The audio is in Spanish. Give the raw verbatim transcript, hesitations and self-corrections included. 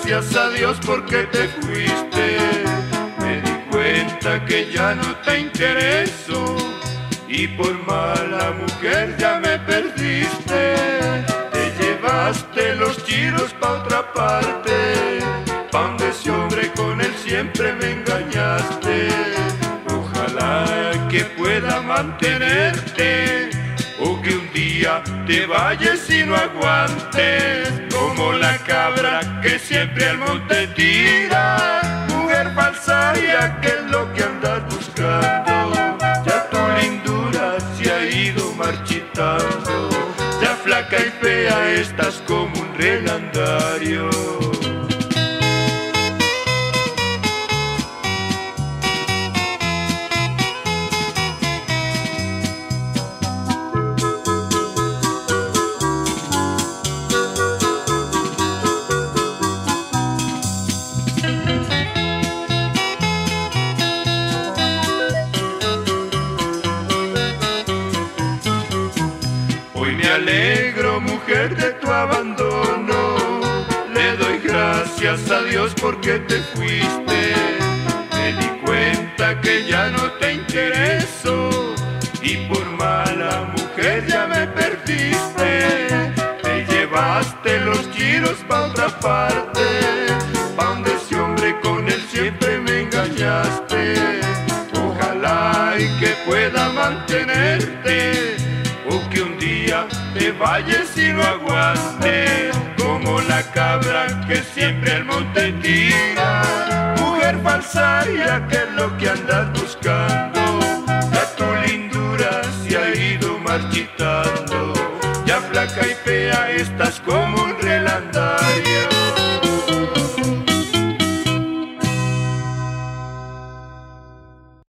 gracias a Dios porque te fuiste. Me di cuenta que ya no te intereso y por mala mujer ya me perdiste. Te llevaste los chiros pa' otra parte, pa' donde ese hombre con él siempre me engañaste. Ojalá que pueda mantenerte o que un día te vayas y no aguantes, como la cabra que siempre al monte tira. Mujer falsa, ya que es lo que andas buscando, ya tu lindura se ha ido marchitando, ya flaca y fea estás como un relandario. Hoy me alegro, mujer, de tu abandono, le doy gracias a Dios porque te fuiste. Me di cuenta que ya no te intereso y por mala mujer ya me perdiste. Te llevaste los giros pa' otra parte, pa' donde ese hombre con él siempre me engañaste. Ojalá y que pueda mantenerte o que un día te vayas y no aguantes, como la cabra que siempre al monte tira. Mujer falsa, ya que es lo que andas buscando, ya tu lindura se ha ido marchitando, ya flaca y fea estás como un relandar.